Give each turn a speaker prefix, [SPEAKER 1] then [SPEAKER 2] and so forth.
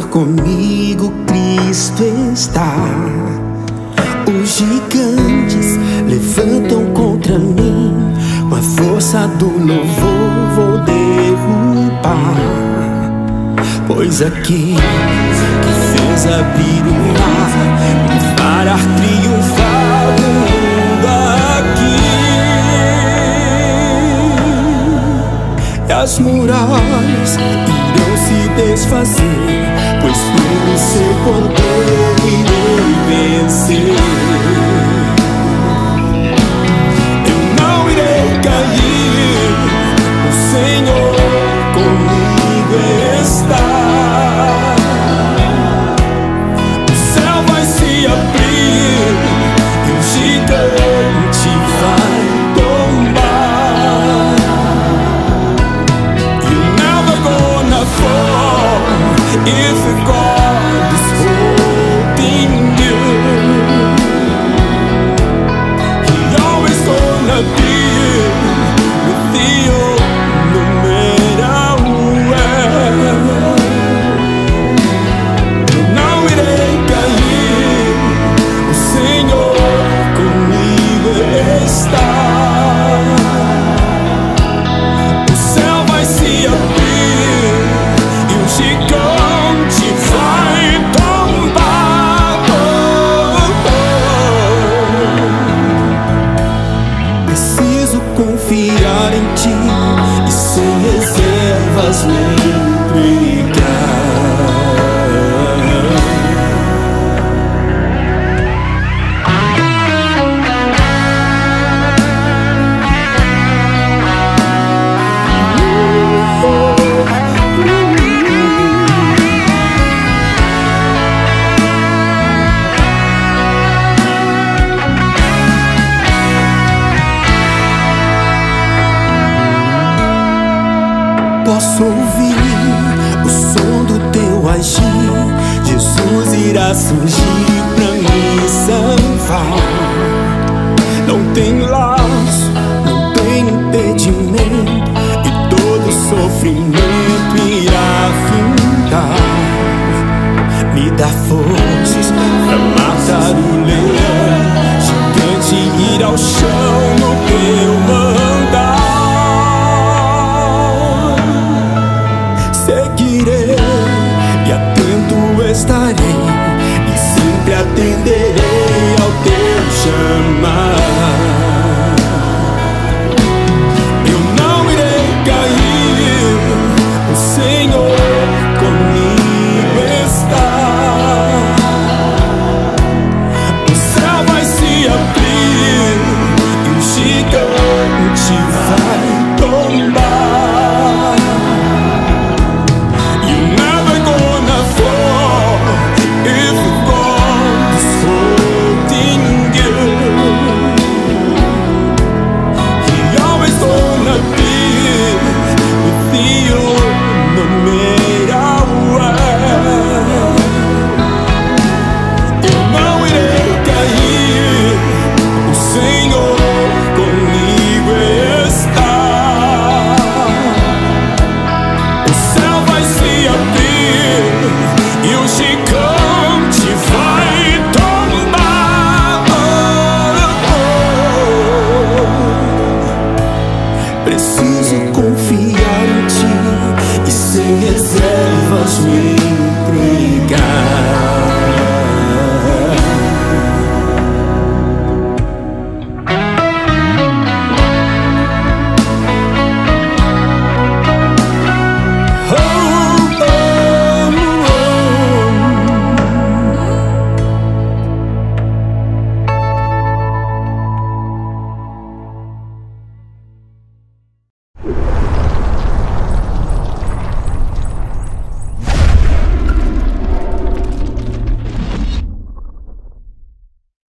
[SPEAKER 1] comigo Cristo está. Os gigantes levantam contra mim, com a força do louvor vou derrubar. Pois aquele que fez abrir o mar e parar triunfar do mundo aqui, e as muralhas irão se desfazer, pois pelo seu poder irei vencer. Eu não irei cair, o Senhor comigo está. O céu vai se abrir e o gigante vai tombar. You're never gonna fall if God is holding you. He always gonna be with you no matter where. Eu não irei cair, o Senhor comigo está. O céu vai se abrir e o gigante vai tombar. Preciso confiar em ti e sem reservas me entregar. Posso ouvir o som do teu agir, Jesus irá surgir pra me salvar. Não tem laço, não tem impedimento, e todo sofrimento irá findar. Me dá forças pra matar o leão, gigante ir ao chão.